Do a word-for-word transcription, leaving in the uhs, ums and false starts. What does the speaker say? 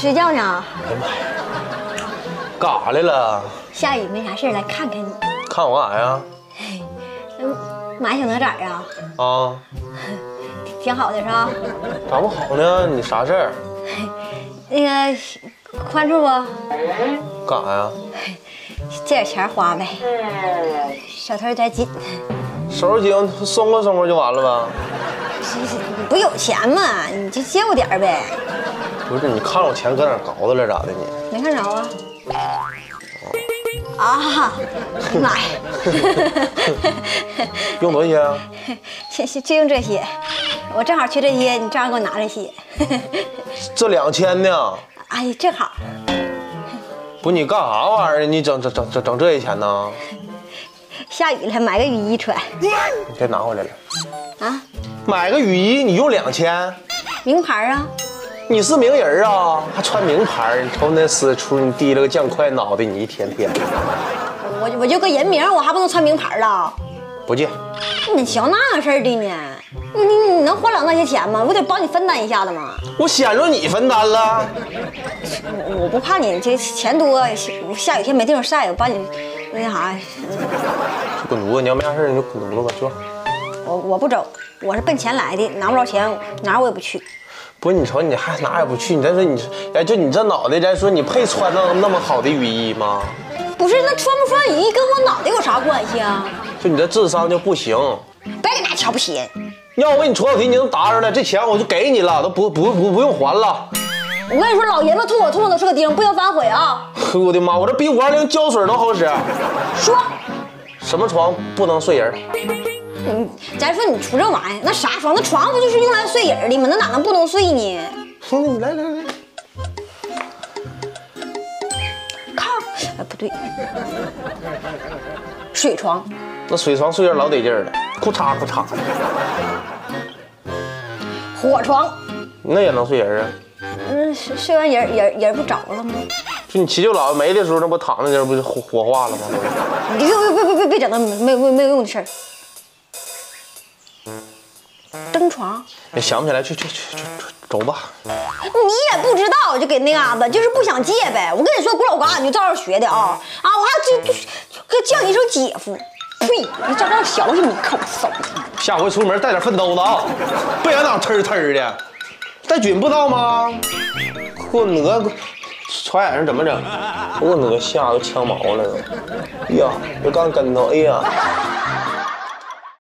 睡觉呢。 哎呀妈呀，干啥来了？ 下雨没啥事，来看看你。 看我干啥呀？ 嗯，买小哪吒啊？ 啊， 挺好的是吧？ 咋不好呢？你啥事儿？ 那个宽处不？ 干啥呀？ 借点钱花呗，手头有点紧。 手紧，松快松快就完了呗。 你不有钱吗？你就借我点儿呗。 不是，你看我钱搁哪搞的了？咋的你？ 没看着啊？啊，妈呀！ 用多少钱啊？ 就就用这些，我正好缺这些，你正好给我拿这些。 这两千呢？ 哎呀，正好。 不，你干啥玩意儿？你整整整整整这些钱呢？ 下雨了，买个雨衣穿。 你别拿回来了。 啊？ 买个雨衣，你用两千？ 名牌啊？ 你是名人啊，还穿名牌？你瞅那私处，你提了个酱块脑袋，你一天天。 我我就个人名，我还不能穿名牌了？ 不借。 你小那样事儿的呢？你你你能花了那些钱吗？我得帮你分担一下子嘛。 我显着你分担了。 我我不怕你这钱多，下雨天没地方晒，我帮你那啥。 就滚犊子！你要没啥事你就滚犊子吧，去吧。 我我不走，我是奔钱来的，拿不着钱哪儿我也不去。 不是你瞅你还哪也不去？你再说你，哎，就你这脑袋，再说你配穿那那么好的雨衣吗？ 不是，那穿不穿雨衣跟我脑袋有啥关系啊？ 就你这智商就不行。 别给那瞧不起。 要我给你出道题，你能答出来，这钱我就给你了，都不不不不用还了。 我跟你说，老爷们吐我吐都是个钉，不要反悔啊！ 我的妈，我这比五二零胶水都好使。 说， 什么床不能睡人？ 嗯，咱说你出这玩意儿，那啥床？那床不就是用来睡人的吗？那哪能不能睡呢？ 兄弟，你来来来， 炕，哎，不对，水床。 那水床睡着老得劲儿了，裤嚓裤嚓的。 火床， 那也能睡人啊？ 嗯，睡完人人人不着了吗？ 就你七舅姥没的时候，那不躺那地儿不就火火化了吗？ 你别别别别别别整那没有没有没有用的事儿。蹬床， 也想不起来，去去去去走吧。 你也不知道，就给那嘎子，就是不想借呗。我跟你说，古老嘎你就照着学的啊啊！我还就就就叫你一声姐夫，呸！你照照小心你口骚。 下回出门带点粪兜子啊，别让那忒忒的。带菌不知道吗？给我哪传染上怎么整？给我哪吓都呛毛了都。哎呀，别干跟头！哎呀。